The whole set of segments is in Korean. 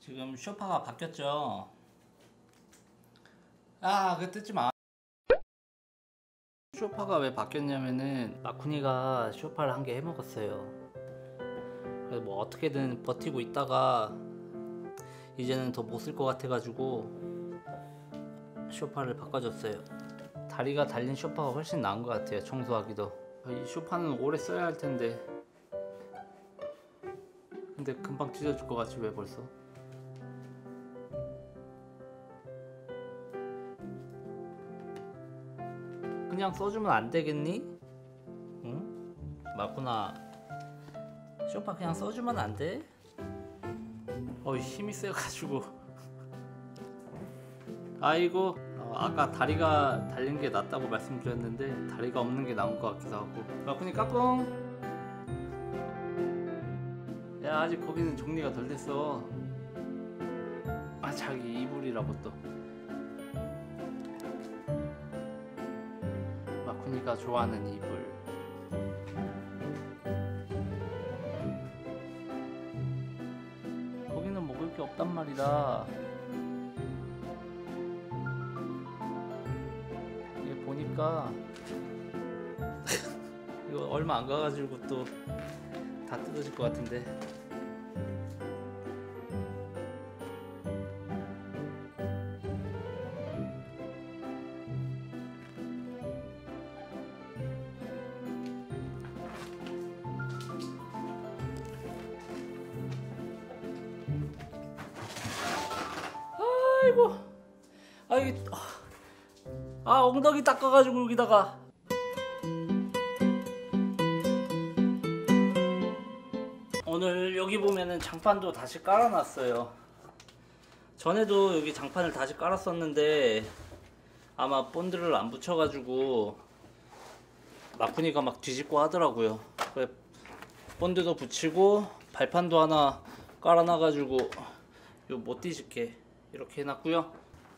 지금 쇼파가 바뀌었죠. 아, 그거 뜯지 마. 쇼파가 왜 바뀌었냐면은 마쿠니가 쇼파를 한 개 해먹었어요. 그래서 뭐 어떻게든 버티고 있다가 이제는 더 못 쓸 것 같아가지고 쇼파를 바꿔줬어요. 다리가 달린 쇼파가 훨씬 나은 것 같아요. 청소하기도. 이 쇼파는 오래 써야 할 텐데. 근데 금방 찢어질 것 같지 왜 벌써? 그냥 써주면 안 되겠니? 응? 마쿠나, 쇼파 그냥 써주면 안 돼? 힘이 세가지고. 아이고, 아까 다리가 달린 게 낫다고 말씀드렸는데 다리가 없는 게 나은 것 같기도 하고. 마쿠니 까꿍. 야, 아직 거기는 정리가 덜 됐어. 아, 자기 이불이라고 또. 마쿠니가 좋아하는 이불. 거기는 먹을 게 없단 말이다. 이게 보니까 이거 얼마 안 가가지고 또 다 뜯어질 것 같은데. 아이고, 이게 엉덩이 닦아가지고 여기다가. 오늘 여기 보면은 장판도 다시 깔아놨어요. 전에도 여기 장판을 다시 깔았었는데 아마 본드를 안 붙여가지고 마쿠니가 막 뒤집고 하더라고요. 그래, 본드도 붙이고 발판도 하나 깔아놔가지고 요 못 뒤집게 이렇게 해놨고요.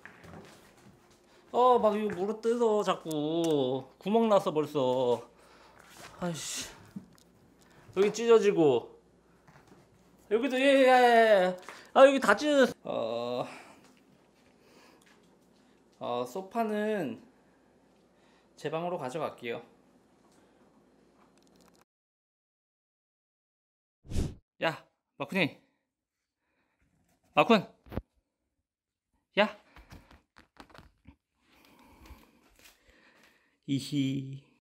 막 이거 물어 뜯어 자꾸. 구멍 나서 벌써. 아이씨, 여기 찢어지고 여기도 예. 여기 다 찢어졌어. 소파는 제 방으로 가져갈게요. 야, 마쿠니. 마쿤. 야. 이히.